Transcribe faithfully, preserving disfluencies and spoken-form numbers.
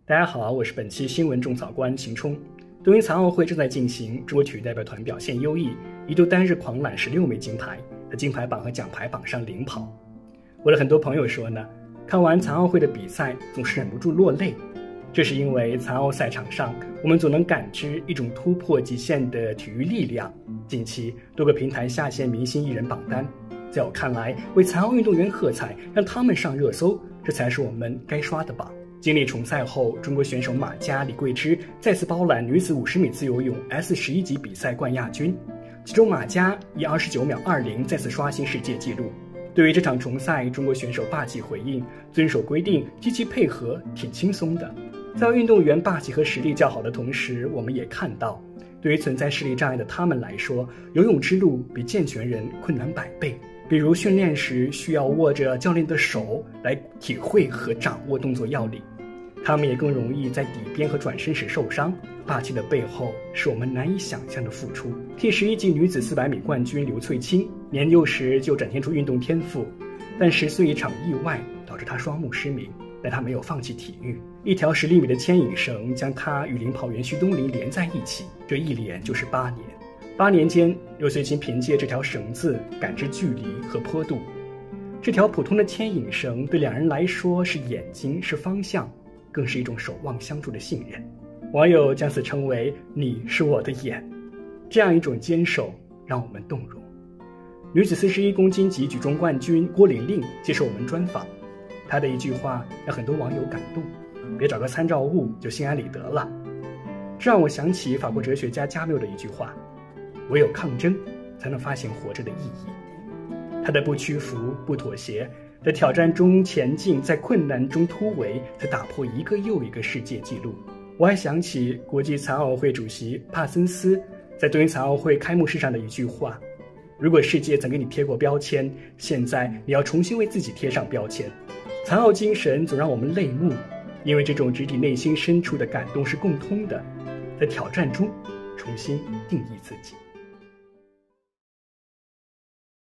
大家好，我是本期新闻种草官秦冲。东京残奥会正在进行，中国体育代表团表现优异，一度单日狂揽十六枚金牌，在金牌榜和奖牌榜上领跑。我的很多朋友说呢，看完残奥会的比赛总是忍不住落泪，这是因为残奥赛场上，我们总能感知一种突破极限的体育力量。近期多个平台下线明星艺人榜单，在我看来，为残奥运动员喝彩，让他们上热搜，这才是我们该刷的榜。经历重赛后，中国选手马佳、李桂芝再次包揽女子五十米自由泳 S 十一级比赛冠亚军，其中马佳以二十九秒二零再次刷新世界纪录。对于这场重赛，中国选手霸气回应，遵守规定，积极配合，挺轻松的。在运动员霸气和实力较好的同时，我们也看到，对于存在视力障碍的他们来说，游泳之路比健全人困难百倍。比如训练时需要握着教练的手来体会和掌握动作要领，他们也更容易在底边和转身时受伤。霸气的背后是我们难以想象的付出。T 十一级女子四百米冠军刘翠青年幼时就展现出运动天赋，但十岁一场意外导致她双目失明，但她没有放弃体育。一条十厘米的牵引绳将她与领跑员徐东林连在一起，这一连就是八年。八年间，刘翠青凭借这条绳子感知距离和坡度。这条普通的牵引绳对两人来说是眼睛，是方向，更是一种守望相助的信任。网友将此称为“你是我的眼”，这样一种坚守让我们动容。女子四十一公斤级举重冠军郭玲玲接受我们专访，她的一句话让很多网友感动：别找个参照物就心安理得了。这让我想起法国哲学家加缪的一句话：唯有抗争，才能发现活着的意义。他的不屈服、不妥协，在挑战中前进，在困难中突围，在打破一个又一个世界纪录。我还想起国际残奥会主席帕森斯在东京残奥会开幕式上的一句话：如果世界曾给你贴过标签，现在你要重新为自己贴上标签。残奥精神总让我们泪目，因为这种直抵内心深处的感动是共通的，在挑战中重新定义自己。